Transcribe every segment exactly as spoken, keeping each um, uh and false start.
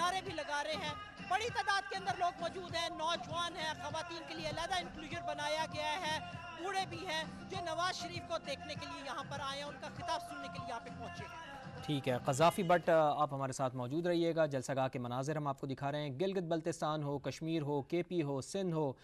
नारे भी लगा रहे हैं। बड़ी तादाद के अंदर लोग मौजूद हैं, नौजवान हैं, खवातीन के लिए अलहदा इंक्लूजन बनाया गया है, बूढ़े भी हैं जो नवाज शरीफ को देखने के लिए यहाँ पर आए हैं, उनका खिताब सुनने के लिए यहाँ पे पहुँचे हैं। ठीक है, क़ज़ाफ़ी बट आप हमारे साथ मौजूद रहिएगा। जलसागाह के मनाज़िर हम आपको दिखा रहे हैं। गिलगित बल्तिस्तान हो, कश्मीर हो, के पी हो, सिंध हो,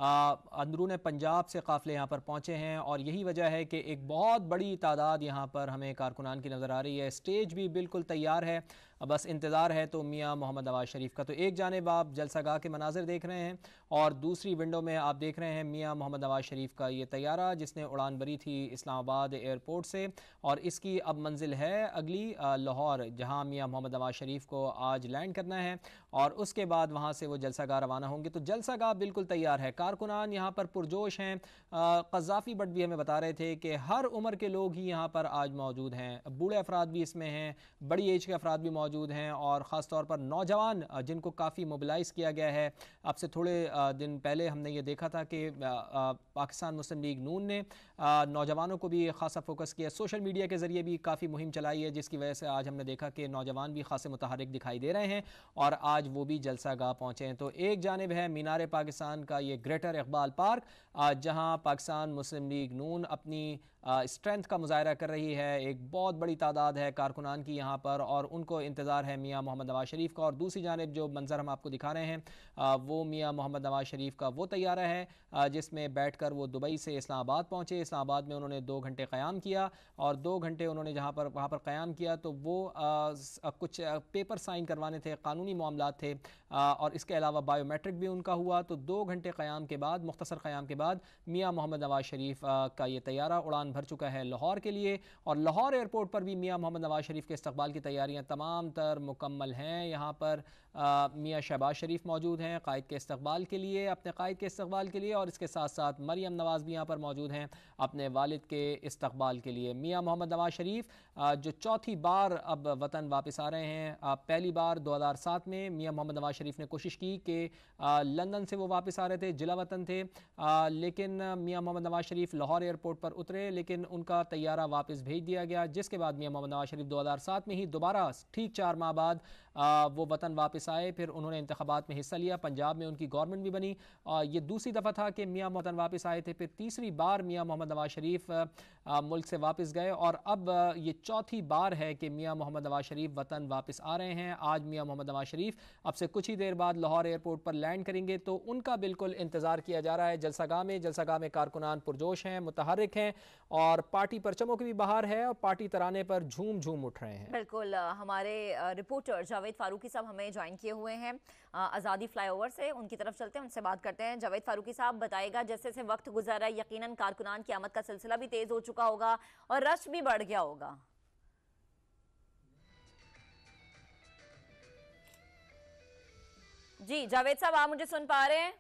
अंदरून पंजाब से काफ़िले यहाँ पर पहुँचे हैं और यही वजह है कि एक बहुत बड़ी तादाद यहाँ पर हमें कारकुनान की नज़र आ रही है। स्टेज भी बिल्कुल तैयार है, बस इंतज़ार है तो मियाँ मोहम्मद नवाज़ शरीफ का। तो एक जानिब आप जलसागाह के मनाज़िर देख रहे हैं और दूसरी विंडो में आप देख रहे हैं मियाँ मोहम्मद नवाज़ शरीफ का ये तैयारा जिसने उड़ान भरी थी इस्लामाबाद एयरपोर्ट से और इसकी अब मंजिल है अगली लाहौर, जहाँ मियाँ मोहम्मद नवाज़ शरीफ को आज लैंड करना है और उसके बाद वहाँ से वो जलसागाह रवाना होंगे। तो जलसागाह बिल्कुल तैयार है, कारकुनान यहाँ पर पुरजोश हैं। क़ज़ाफ़ी बट भी हमें बता रहे थे कि हर उम्र के लोग ही यहाँ पर आज मौजूद हैं, बूढ़े अफराद भी इसमें हैं, बड़ी एज के अफराद भी मौजूद हैं और ख़ास तौर पर नौजवान जिनको काफ़ी मोबिलाइज़ किया गया है। अब से थोड़े दिन पहले हमने ये देखा था कि पाकिस्तान मुस्लिम लीग नून ने नौजवानों को भी खासा फोकस किया, सोशल मीडिया के ज़रिए भी काफ़ी मुहिम चलाई है, जिसकी वजह से आज हमने देखा कि नौजवान भी खासे मुतहरिक दिखाई दे रहे हैं और आज वो भी जलसागाह पहुँचे हैं। तो एक जानिब है मीनार पाकिस्तान का ये ग्रेटर इकबाल पार्क, जहाँ पाकिस्तान मुस्लिम लीग नून अपनी स्ट्रेंथ का मुजाहरा कर रही है। एक बहुत बड़ी तादाद है कारकुनान की यहाँ पर और उनको इंतज़ार है मियाँ मोहम्मद नवाज़ शरीफ का। और दूसरी जानिब जो मंजर हम आपको दिखा रहे हैं वो मियाँ मोहम्मद नवाज़ शरीफ का वो तैयारा है जिसमें बैठ कर वो दुबई से इस्लामाबाद पहुँचे। इस्लामाबाद में उन्होंने दो घंटे क़याम किया और दो घंटे उन्होंने जहाँ पर वहाँ पर क़याम किया तो वो आ, कुछ पेपर साइन करवाने थे, कानूनी मामलात थे आ, और इसके अलावा बायोमेट्रिक भी उनका हुआ। तो दो घंटे क़याम के बाद, मुख्तसर क़याम के बाद मियाँ मोहम्मद नवाज़ शरीफ आ, का ये तैयारा उड़ान भर चुका है लाहौर के लिए और लाहौर एयरपोर्ट पर भी मियाँ मोहम्मद नवाज़ शरीफ के इस्तकबाल की तैयारियाँ तमाम तर मुकम्मल हैं। यहाँ पर मियाँ शहबाज शरीफ मौजूद हैं कायद के इस्तकबाल के लिए, अपने कायद के इस्तकबाल के लिए और इसके साथ साथ मरियम नवाज़ भी यहाँ पर मौजूद हैं अपने वालिद के इस्तकबाल के लिए। मियाँ मोहम्मद नवाज़ शरीफ जो चौथी बार अब वतन वापस आ रहे हैं, पहली बार दो हज़ार सात में मियाँ मोहम्मद नवाज़ शरीफ ने कोशिश की कि लंदन से वो वापस आ रहे थे, जिला वतन थे, आ, लेकिन मियाँ मोहम्मद नवाज़ शरीफ लाहौर एयरपोर्ट पर उतरे लेकिन उनका तैयारा वापस भेज दिया गया, जिसके बाद मियाँ मोहम्मद नवाज़ शरीफ दो हज़ार सात में ही दोबारा ठीक चार माह बाद आ, वो वतन वापस आए। फिर उन्होंने इंतखाबात में हिस्सा लिया, पंजाब में उनकी गवर्नमेंट भी बनी। आ, ये दूसरी दफ़ा था कि मियाँ वतन वापस आए थे। फिर तीसरी बार मियाँ मोहम्मद नवाज़ शरीफ आ, मुल्क से वापस गए और अब आ, ये चौथी बार है कि मियाँ मोहम्मद नवाज़ शरीफ वतन वापस आ रहे हैं। आज मियाँ मोहम्मद नवाज़ शरीफ अब से कुछ ही देर बाद लाहौर एयरपोर्ट पर लैंड करेंगे तो उनका बिल्कुल इंतज़ार किया जा रहा है जलसागाह में। जलसागाह में कारकुनान पुरजोश हैं, मुतहरिक हैं और पार्टी परचमों की भी बाहर है और पार्टी तराने पर झूम झूम उठ रहे हैं। बिल्कुल, हमारे रिपोर्टर जावेद फारूकी साहब हमें ज्वाइन किए हुए हैं आज़ादी फ्लाईओवर से, उनकी तरफ चलते हैं, उनसे बात करते हैं। जावेद फारूकी साहब बताएगा, जैसे जैसे वक्त गुजर रहा है यकीनन कारकुनान की आमद का सिलसिला भी तेज हो चुका होगा और रश भी बढ़ गया होगा। जी जावेद साहब, आप मुझे सुन पा रहे हैं?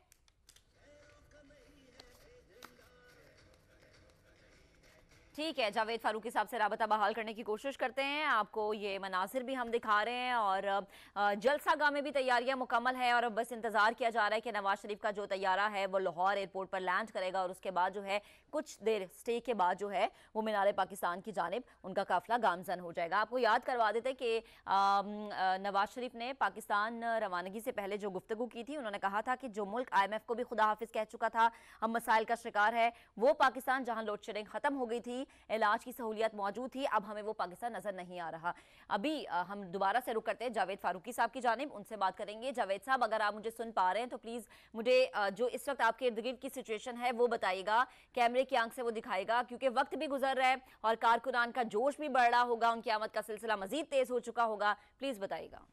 ठीक है, जावेद फारूकी साहब से राबता बहाल करने की कोशिश करते हैं। आपको ये मनासिर भी हम दिखा रहे हैं और जलसागाह में भी तैयारियां मुकम्मल है और अब बस इंतजार किया जा रहा है कि नवाज शरीफ का जो तैयारा है वो लाहौर एयरपोर्ट पर लैंड करेगा और उसके बाद जो है कुछ देर स्टे के बाद जो है वो मीनार पाकिस्तान की जानिब उनका काफिला गामजन हो जाएगा। आपको याद करवा देते कि नवाज शरीफ ने पाकिस्तान रवानगी से पहले जो गुफ्तगू की थी, उन्होंने कहा था कि जो मुल्क आई एम एफ को भी खुदा हाफिज कह चुका था, अब मसाइल का शिकार है, वो पाकिस्तान जहां लोड शेडिंग खत्म हो गई थी, इलाज की सहूलियत मौजूद थी, अब हमें वो पाकिस्तान नजर नहीं आ रहा। अभी आ, हम दोबारा से रुक करते हैं जावेद फारूकी साहब की जानिब, उनसे बात करेंगे। जावेद साहब, अगर आप मुझे सुन पा रहे हैं तो प्लीज मुझे आ, जो इस वक्त आपके इर्द गिर्द की सिचुएशन है वो बताइएगा, कैमरे की आंख से वो दिखाएगा, क्योंकि वक्त भी गुजर रहा है और कारकुनान का जोश भी बढ़ रहा होगा, उनकी आमद का सिलसिला मजीद तेज हो चुका होगा। प्लीज बताइएगा।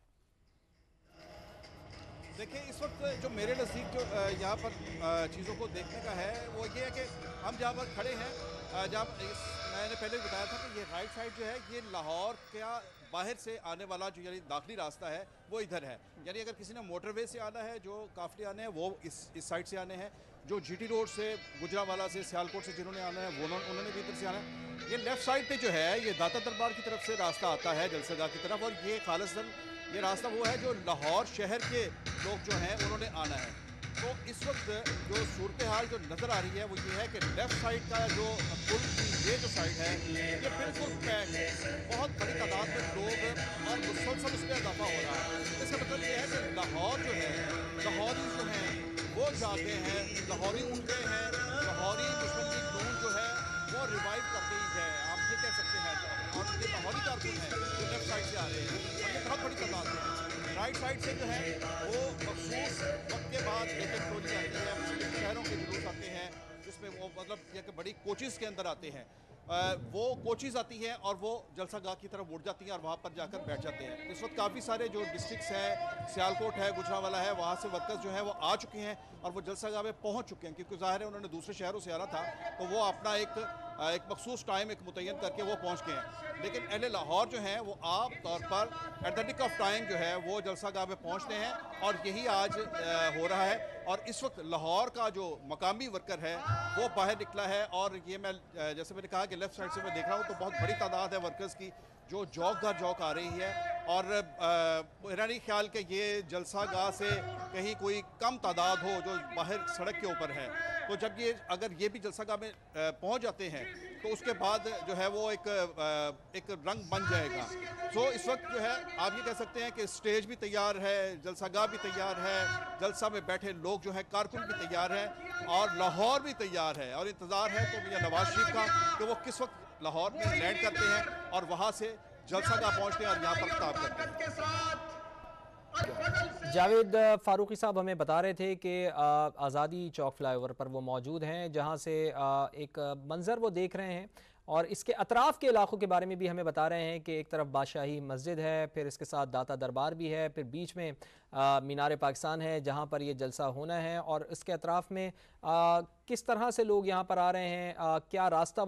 देखिए, इस वक्त जो मेरे नज़दीक जो यहाँ पर चीज़ों को देखने का है वो ये है कि हम जहाँ पर खड़े हैं, जहाँ मैंने पहले भी बताया था कि ये राइट साइड जो है ये लाहौर का बाहर से आने वाला जो यानी दाखिली रास्ता है वो इधर है। यानी अगर किसी ने मोटरवे से आना है, जो काफिले आने हैं वो इस इस साइड से आने हैं, जो जीटी रोड से, गुजरावाला से, सियालकोट से जिन्होंने आना है वो उन्होंने भी इधर से आना है। ये लेफ़्ट साइड पे जो है ये दाता दरबार की तरफ से रास्ता आता है जलसागाह की तरफ, और ये खालिसन ये रास्ता वो है जो लाहौर शहर के लोग जो हैं उन्होंने आना है। तो इस वक्त जो सूरत हाल जो नज़र आ रही है वो ये है कि लेफ़्ट साइड का जो पुल की ये जो साइड है ये बिल्कुल पैक है, बहुत बड़ी तादाद में लोग और मुसलसल उसमें इजाफा हो रहा है। इसका मतलब लाहौर जाग गए हैं, लाहौरी उठ गए हैं, लाहौरी मुस्लिम लीग नून जो है वो रिवाइव कर गई है, आप ये कह सकते हैं। और ये लाहौरी कारकुन हैं जो लेफ्ट साइड से आ रहे हैं और ये बहुत बड़ी तादाद है। राइट साइड से जो है वो मखसूस वक्त के बाद एक एक टोली आती है, मुख्तलिफ शहरों के जुलूस आते हैं जिसमें वो मतलब एक बड़ी कोचिज़ के अंदर आते हैं। आ, वो कोचिज़ आती हैं और वो जलसा गाह की तरफ मुड़ जाती हैं और वहाँ पर जाकर बैठ जाते हैं। इस वक्त काफ़ी सारे जो डिस्ट्रिक्ट्स हैं, सियालकोट है, गुजरांवाला है, वहाँ से वर्कर्स जो हैं वो आ चुके हैं और वो जलसा गाह में पहुँच चुके हैं, क्योंकि ज़ाहिर है उन्होंने दूसरे शहरों से आना था, तो वो अपना एक एक मखसूस टाइम एक मुतय्यन करके वो पहुँच गए हैं। लेकिन अहले लाहौर जो हैं वो आम तौर पर at the nick of time जो है वो जलसा गाह में पहुँचते हैं और यही आज हो रहा है। और इस वक्त लाहौर का जो मकामी वर्कर है वो बाहर निकला है और ये मैं जैसे मैंने कहा कि लेफ़्ट साइड से मैं देख रहा हूँ तो बहुत बड़ी तादाद है वर्कर्स की जो जौक दर जौक आ रही है। और मेरा नहीं ख्याल कि ये जलसा गाह से कहीं कोई कम तादाद हो जो बाहर सड़क के ऊपर है। तो जब ये अगर ये भी जलसा गाह में पहुंच जाते हैं तो उसके बाद जो है वो एक एक रंग बन जाएगा। सो इस वक्त जो है आप ये कह सकते हैं कि स्टेज भी तैयार है, जलसा गाह भी तैयार है, जलसा में बैठे लोग जो है कारकुन भी तैयार है और लाहौर भी तैयार है। और इंतज़ार है तो मियां नवाज शरीफ का कि वो किस वक्त लाहौर में लैंड करते हैं और वहाँ से जलसा गाह पहुँचते हैं और यहाँ पर खिताब करते हैं। जावेद फारूकी साहब हमें बता रहे थे कि आज़ादी चौक फ्लाईओवर पर वो मौजूद हैं, जहां से एक मंज़र वो देख रहे हैं और इसके अतराफ़ के इलाकों के बारे में भी हमें बता रहे हैं कि एक तरफ बादशाही मस्जिद है, फिर इसके साथ दाता दरबार भी है, फिर बीच में मीनार पाकिस्तान है जहां पर ये जलसा होना है और इसके अतराफ़ में आ, किस तरह से लोग यहाँ पर आ रहे हैं, आ, क्या रास्ता